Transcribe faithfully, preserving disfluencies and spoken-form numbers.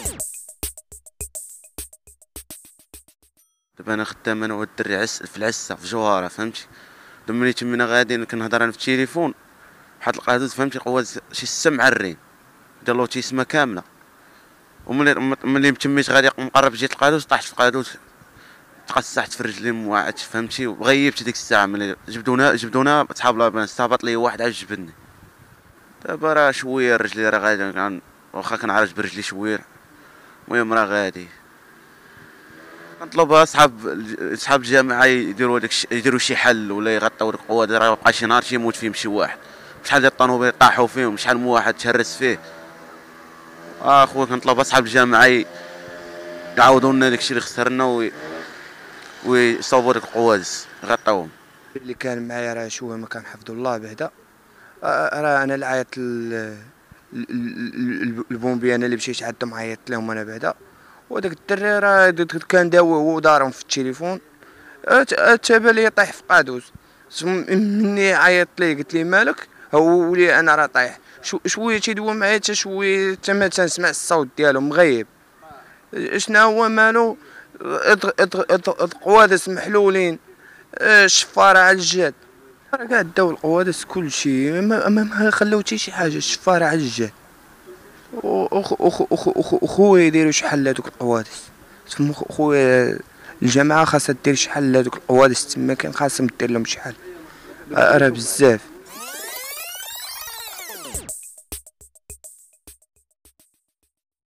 دابا انا خدام انا والدري عس في العسه في جوهره فهمتي. دابا ملي تمينا غاديين كنهضر انا في التليفون واحد القادوس فهمتي قواد شي ستة معرين ديال لوتيسما كامله. وملي ملي تميت غادي مقرب جيت القادوس طاحت في القادوس تقسحت في رجلي موعت فهمتي. وغيبت ديك الساعه ملي جبدونا جبدونا صحاب لابان استهبط لي واحد عاد جبدني. دابا راه شويه رجلي راه غادي واخا كنعالج برجلي شويه. المهم راه غادي نطلب اصحاب اصحاب الجامعه يديروا داك يديروا شي حل ولا يغطيو ديك القواد. راه مابقى شي نهار يموت فيهم شي واحد. شحال ديال الطونوبيل طاحوا فيهم شحال من واحد تهرس فيه. اه خويا كنطلب اصحاب الجامعه يعاودوا لنا داكشي اللي خسرنا وي ويصوبوا ديك القوادس يغطيوهم. اللي كان معايا راه شويه ما كنحفظ الله بعدا. راه انا اللي عيطت البومبي انا اللي مشيت عندهم عيطت لهم انا بعدا. وداك الدري راه كان داوي هو ودارهم في التليفون تابع لي طايح في قادوس. مني عيطت ليه قلت ليه مالك هو ولي انا راه طايح شويه تيدوي معايا حتى شويه حتى ما تنسمع الصوت ديالو مغيب. شنو هو مالو القوادس محلولين الشفاره على الجاد. راه كاع داو القوادس كلشي ما, ما خلاو حتى شي حاجه الشفاره على الجاد. وخويا يديروا شحال لهادوك القوادس تما. خويا الجماعه خاصها دير شحال لهادوك القوادس تما كان خاصهم دير لهم شحال راه بزاف.